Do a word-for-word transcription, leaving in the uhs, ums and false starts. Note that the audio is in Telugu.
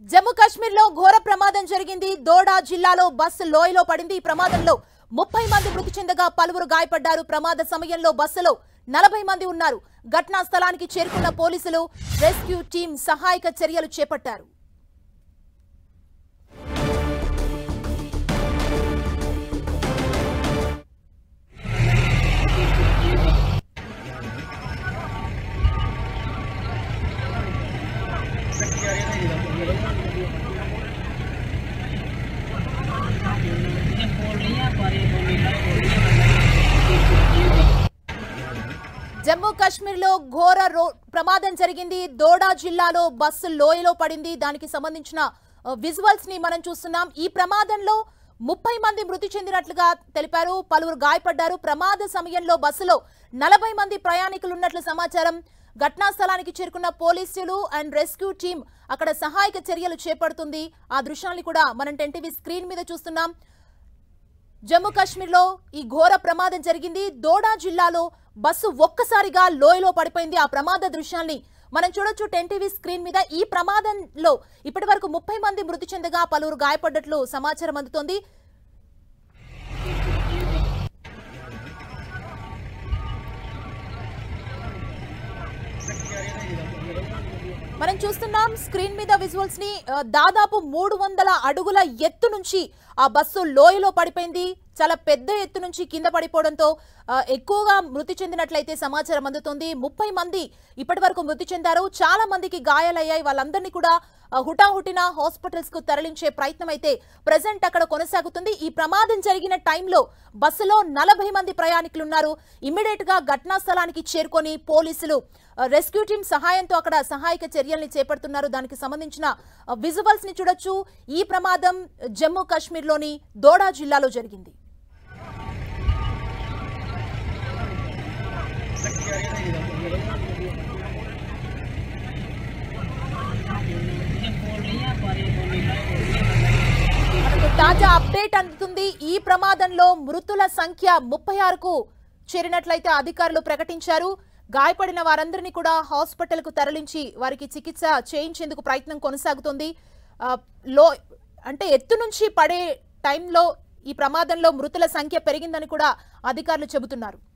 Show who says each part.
Speaker 1: జమ్మూ కాశ్మీర్ లో ఘోర ప్రమాదం జరిగింది. దోడా జిల్లాలో బస్సు లోయలో పడింది. ఈ ప్రమాదంలో ముప్పై మంది మృతి చెందగా పలువురు గాయపడ్డారు. ప్రమాద సమయంలో బస్సులో నలభై మంది ఉన్నారు. ఘటనా స్థలానికి చేరుకున్న పోలీసులు రెస్క్యూ టీం సహాయక చర్యలు చేపట్టారు. జమ్మూ కాశ్మీర్ లో ఘోర ప్రమాదం జరిగింది. దోడా జిల్లాలో బస్సు లోయలో పడింది. దానికి సంబంధించిన విజువల్స్ ని మనం చూస్తున్నాం. ఈ ప్రమాదంలో ముప్పై మంది మృతి చెందినట్లుగా తెలిపారు. పలువురు గాయపడ్డారు. ప్రమాద సమయంలో బస్సులో నలభై మంది ప్రయాణికులు ఉన్నట్లు సమాచారం. ఘటనా స్థలానికి చేరుకున్న పోలీసులు అండ్ రెస్క్యూ టీం అక్కడ సహాయక చర్యలు చేపడుతుంది. ఆ దృశ్యాన్ని కూడా మనం టెన్ టీవీ స్క్రీన్ మీద చూస్తున్నాం. జమ్మూ కాశ్మీర్ లో ఈ ఘోర ప్రమాదం జరిగింది. దోడా జిల్లాలో బస్సు ఒక్కసారిగా లోయలో పడిపోయింది. ఆ ప్రమాద దృశ్యాన్ని మనం చూడొచ్చు టెన్ టీవీ స్క్రీన్ మీద. ఈ ప్రమాదంలో ఇప్పటి వరకు ముప్పై మంది మృతి చెందగా పలువురు గాయపడ్డట్లు సమాచారం అందుతోంది. మనం చూస్తున్నాం స్క్రీన్ మీద విజువల్స్ ని. దాదాపు మూడు వందల అడుగుల ఎత్తు నుంచి ఆ బస్సు లోయలో పడిపోయింది. చాలా పెద్ద ఎత్తు నుంచి కింద పడిపోవడంతో ఎక్కువగా మృతి చెందినట్లయితే సమాచారం అందుతోంది. ముప్పై మంది ఇప్పటి వరకు మృతి చెందారు. చాలా మందికి గాయాలయ్యాయి. వాళ్ళందరినీ కూడా హుటాహుటిన హాస్పిటల్స్ కు తరలించే ప్రయత్నం అయితే ప్రెసెంట్ అక్కడ కొనసాగుతుంది. ఈ ప్రమాదం జరిగిన టైంలో బస్సులో నలభై మంది ప్రయాణికులు ఉన్నారు. ఇమ్మీడియట్ గా ఘటనా స్థలానికి చేరుకొని పోలీసులు రెస్క్యూ టీం సహాయంతో అక్కడ సహాయక చర్యల్ని చేపడుతున్నారు. దానికి సంబంధించిన విజువల్స్ ని చూడొచ్చు. ఈ ప్రమాదం జమ్మూ కాశ్మీర్ లోని దోడా జిల్లాలో జరిగింది. తాజా అప్డేట్ అందుతుంది. ఈ ప్రమాదంలో మృతుల సంఖ్య ముప్పై ఆరుకు చేరినట్లయితే అధికారులు ప్రకటించారు. గాయపడిన వారందరినీ కూడా హాస్పిటల్ కు తరలించి వారికి చికిత్స చేయించేందుకు ప్రయత్నం కొనసాగుతుంది. లో అంటే ఎత్తు నుంచి పడే టైంలో ఈ ప్రమాదంలో మృతుల సంఖ్య పెరిగిందని కూడా అధికారులు చెబుతున్నారు.